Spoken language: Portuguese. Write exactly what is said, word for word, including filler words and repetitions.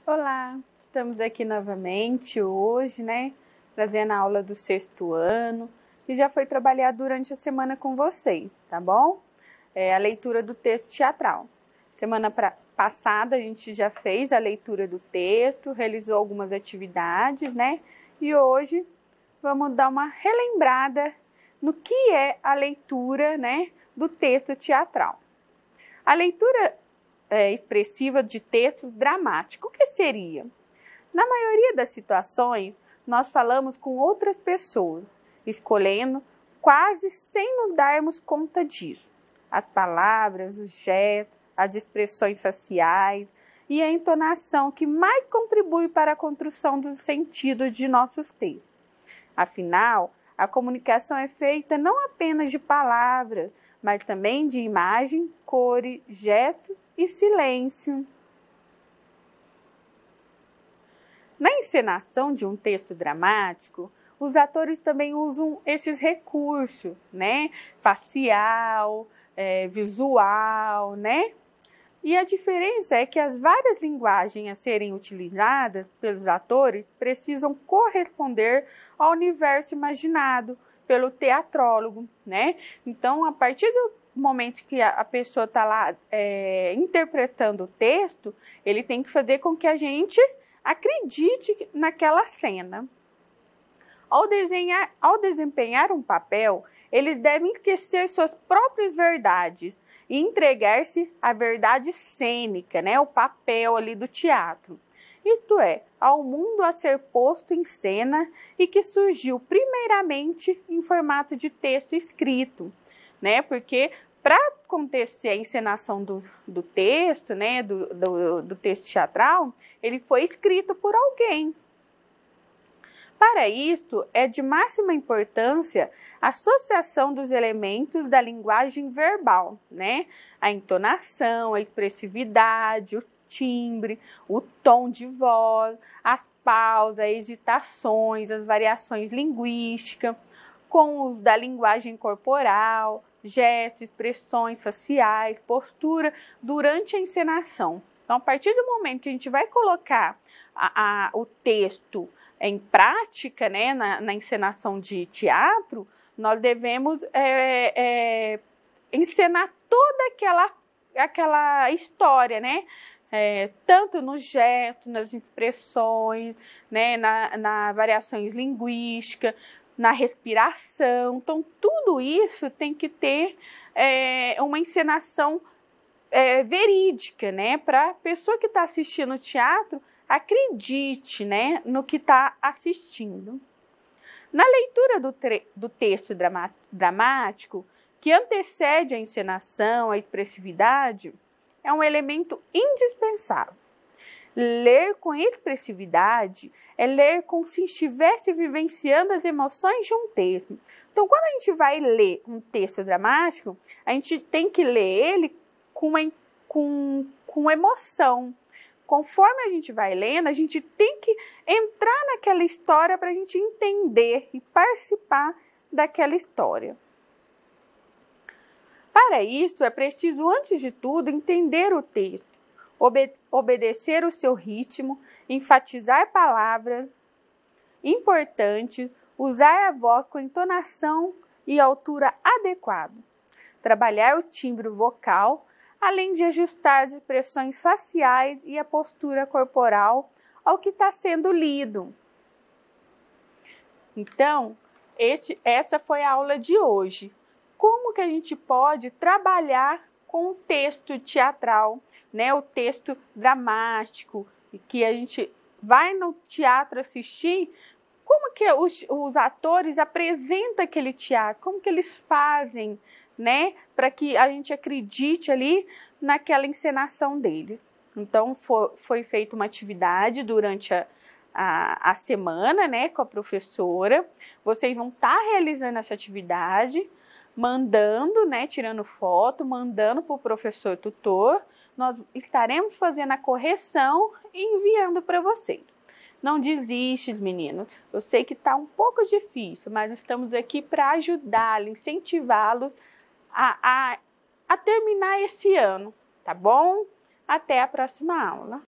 Olá, estamos aqui novamente hoje, né, trazendo a aula do sexto ano, que já foi trabalhar durante a semana com vocês, tá bom? É a leitura do texto teatral. Semana pra, passada a gente já fez a leitura do texto, realizou algumas atividades, né? E hoje vamos dar uma relembrada no que é a leitura, né, do texto teatral. A leitura É, expressiva de textos dramáticos. O que seria? Na maioria das situações, nós falamos com outras pessoas, escolhendo quase sem nos darmos conta disso. As palavras, os gestos, as expressões faciais e a entonação que mais contribui para a construção dos sentidos de nossos textos. Afinal, a comunicação é feita não apenas de palavras, mas também de imagem, cores, gestos e silêncio. Na encenação de um texto dramático, os atores também usam esses recursos, né? Facial, é, visual, né? E a diferença é que as várias linguagens a serem utilizadas pelos atores precisam corresponder ao universo imaginado pelo teatrólogo, né? Então, a partir do momento que a pessoa está lá é, interpretando o texto, ele tem que fazer com que a gente acredite naquela cena. Ao, desenhar, ao desempenhar um papel, eles devem esquecer suas próprias verdades e entregar-se à verdade cênica, né? O papel ali do teatro. Isto é, ao mundo a ser posto em cena e que surgiu primeiramente em formato de texto escrito, né? Porque para acontecer a encenação do, do texto, né, do, do, do texto teatral, ele foi escrito por alguém. Para isto, é de máxima importância a associação dos elementos da linguagem verbal, né? A entonação, a expressividade, o timbre, o tom de voz, as pausas, as hesitações, as variações linguísticas, com os da linguagem corporal, gestos, expressões faciais, postura durante a encenação. Então, a partir do momento que a gente vai colocar a, a, o texto em prática, né, na, na encenação de teatro, nós devemos é, é, encenar toda aquela, aquela história, né? É, tanto nos gestos, nas expressões, né, na, na variações linguísticas, na respiração. Então, tudo isso tem que ter é, uma encenação é, verídica, né? Para a pessoa que está assistindo o teatro acredite, né, no que está assistindo. Na leitura do, do texto drama dramático, que antecede a encenação, a expressividade, é um elemento indispensável. Ler com expressividade é ler como se estivesse vivenciando as emoções de um texto. Então, quando a gente vai ler um texto dramático, a gente tem que ler ele com, uma, com, com emoção. Conforme a gente vai lendo, a gente tem que entrar naquela história para a gente entender e participar daquela história. Para isso, é preciso, antes de tudo, entender o texto, obede- obedecer o seu ritmo, enfatizar palavras importantes, usar a voz com entonação e altura adequada, trabalhar o timbre vocal, além de ajustar as expressões faciais e a postura corporal ao que está sendo lido. Então, esse, essa foi a aula de hoje. Como que a gente pode trabalhar com o texto teatral, né? O texto dramático, que a gente vai no teatro assistir, como que os, os atores apresentam aquele teatro, como que eles fazem, né, para que a gente acredite ali naquela encenação dele. Então, foi, foi feita uma atividade durante a, a, a semana, né, com a professora. Vocês vão estar realizando essa atividade, mandando, né, tirando foto, mandando para o professor tutor. Nós estaremos fazendo a correção e enviando para vocês. Não desiste, meninos. Eu sei que está um pouco difícil, mas estamos aqui para ajudá-los, incentivá-los A, a, a terminar esse ano, tá bom? Até a próxima aula.